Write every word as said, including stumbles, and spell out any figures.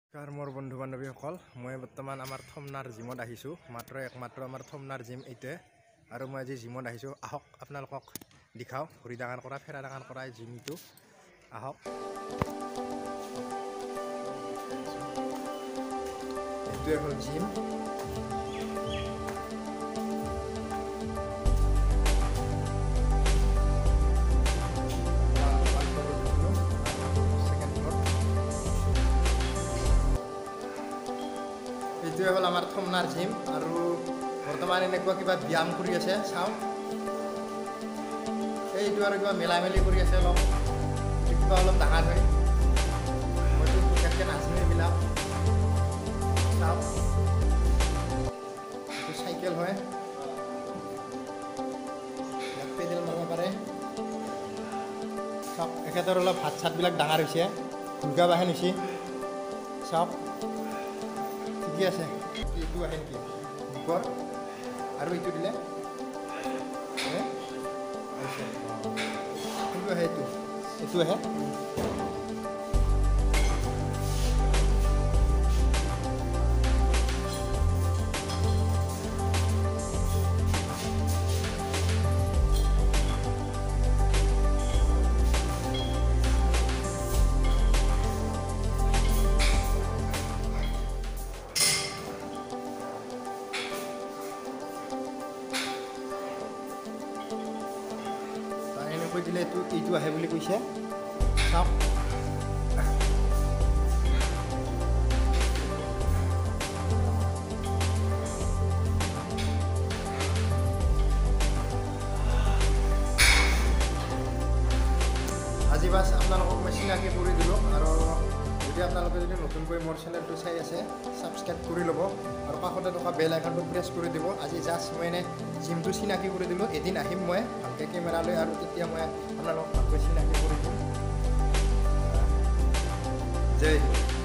কাৰ মোৰ বন্ধু বান্ধৱীসকল মই বৰ্তমান আমাৰ থমনাৰ জিমত আহিছোঁ মাত্ৰ একমাত্ৰ আমাৰ থমনাৰ জিম এইটোৱে আৰু মই আজি জিমত আহিছোঁ আহক আপোনালোকক দেখাওঁ ভৰি ডাঙৰ কৰা ফেৰা ডাঙৰ কৰা জিমটো আহক এইটোৱে হ'ল জিম এইটোৱে হ'ল আমাৰ থমনাৰ জিম আৰু বৰ্তমান এনেকুৱা কিবা ব্যায়াম কৰি আছে চাওঁ এইটো আৰু কিবা মেলা মেলি কৰি আছে অলপ কিবা অলপ ডাঙৰ হয় মইতো বিশেষকৈ নাজানো এইবিলাক চাওঁ এইটো চাইকেল হয় ইয়াত পেডেল মাৰিব পাৰে চাওক এখেতৰ অলপ হাত চাতবিলাক ডাঙৰ হৈছে ভুলকা বাহে নিছে চাওক ঠিকে আছে এইটো আহে নেকি বুকৰ আৰু এইটো দিলে এইটো আহে এইটো এইটো আহে কৈ দিলে এইটো এইটো আহে বুলি কৈছে চাওক আজি বাছ আপোনালোকক মই চিনাকি কৰি দিলোঁ আৰু যদি আপোনালোকে যদি নতুনকৈ মোৰ চেনেলটো চাই আছে ছাবস্ক্ৰাইব কৰি ল'ব আৰু কাষতে থকা বেল আইকনটো প্ৰেছ কৰি দিব আজি জাষ্ট মই এনে জিমটো চিনাকি কৰি দিলোঁ এদিন আহিম মই ভালকৈ কেমেৰা লৈ আৰু তেতিয়া মই আপোনালোকক ভালকৈ চিনাকি কৰি দিম জয়